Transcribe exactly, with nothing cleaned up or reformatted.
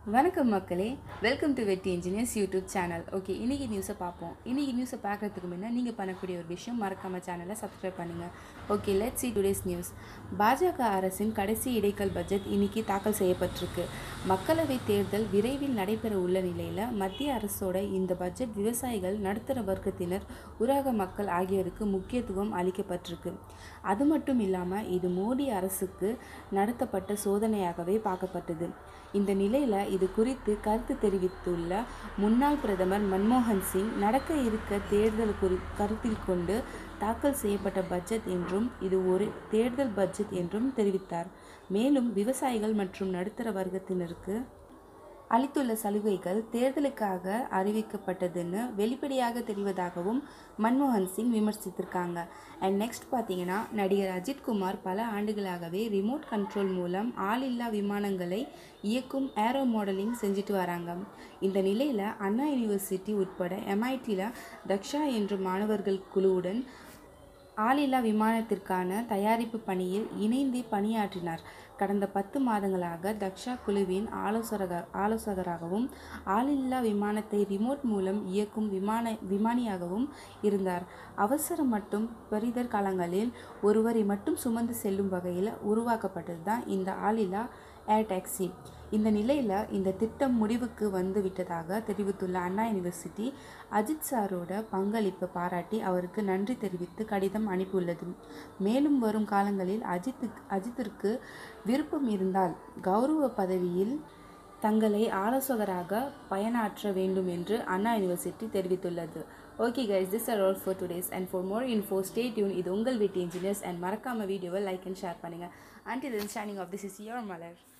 வணக்கம் மக்களே, welcome to Vetti engineers YouTube channel. Okay, இன்றைக்கி நியூஸை பார்ப்போம். இன்றைக்கி நியூஸை பார்க்குறதுக்கு முன்னே நீங்கள் பண்ணக்கூடிய ஒரு விஷயம், மறக்காமல் சேனலை சப்ஸ்கிரைப் பண்ணுங்கள். Okay, let's see today's news. பாஜக அரசின் கடைசி இடைக்கால பட்ஜெட் இன்னைக்கு தாக்கல் செய்யப்பட்டிருக்கு. மக்களவை தேர்தல் விரைவில் நடைபெற உள்ள நிலையில் மத்திய அரசோட இந்த பட்ஜெட் விவசாயிகள், நடுத்தர வர்க்கத்தினர், ஊரக மக்கள் ஆகியோருக்கு முக்கியத்துவம் அளிக்கப்பட்டிருக்கு. அது மட்டும் இல்லாமல் இது மோடி அரசுக்கு நடத்தப்பட்ட சோதனையாகவே பார்க்கப்பட்டது. இந்த நிலையில் இது குறித்து கருத்து தெரிவித்துள்ள முன்னாள் பிரதமர் மன்மோகன் சிங், நடக்க இருக்க தேர்தல் குறி கருத்தில் கொண்டு தாக்கல் செய்யப்பட்ட பட்ஜெட் என்றும் இது ஒரு தேர்தல் பட்ஜெட் என்றும் தெரிவித்தார். மேலும் விவசாயிகள் மற்றும் நடுத்தர வர்க்கத்தினருக்கு அளித்துள்ள சலுகைகள் தேர்தலுக்காக அறிவிக்கப்பட்டதுன்னு வெளிப்படையாக தெரிவதாகவும் மன்மோகன் சிங் விமர்சித்திருக்காங்க. அண்ட் நெக்ஸ்ட் பார்த்தீங்கன்னா, நடிகர் அஜித்குமார் பல ஆண்டுகளாகவே ரிமோட் கண்ட்ரோல் மூலம் ஆளில்லா விமானங்களை இயக்கும் ஏரோ மாடலிங் செஞ்சுட்டு வராங்க. இந்த நிலையில் அண்ணா யூனிவர்சிட்டி உட்பட எம்ஐடியில் தக்ஷா என்ற மாணவர்கள் குழுவுடன் ஆளில்லா விமானத்திற்கான தயாரிப்பு பணியில் இணைந்து பணியாற்றினார். கடந்த பத்து மாதங்களாக தக்ஷா குழுவின் ஆலோசக ஆலோசகராகவும் ஆளில்லா விமானத்தை ரிமோட் மூலம் இயக்கும் விமான விமானியாகவும் இருந்தார். அவசர மற்றும் பெரிதர் காலங்களில் ஒருவரை மட்டும் சுமந்து செல்லும் வகையில் உருவாக்கப்பட்டது தான் இந்த ஆளில்லா ஏர் டாக்ஸி. இந்த நிலையில் இந்த திட்டம் முடிவுக்கு வந்து விட்டதாக தெரிவித்துள்ள அண்ணா யூனிவர்சிட்டி, அஜித் சாரோட பங்களிப்பை பாராட்டி அவருக்கு நன்றி தெரிவித்து கடிதம் அனுப்பியுள்ளது. மேலும் வரும் காலங்களில் அஜித்து அஜித்திற்கு விருப்பம் இருந்தால் கௌரவ பதவியில் தங்களை ஆலோசகராக பயனாற்ற வேண்டும் என்று அண்ணா யூனிவர்சிட்டி தெரிவித்துள்ளது. Okay guys, this are all for today's and for more info stay tune. இது உங்கள் வீட்டு இன்ஜினியர்ஸ் அண்ட் மறக்காம வீடியோவை லைக் அண்ட் ஷேர் பண்ணுங்கள். Until then, signing off, this is your Malar.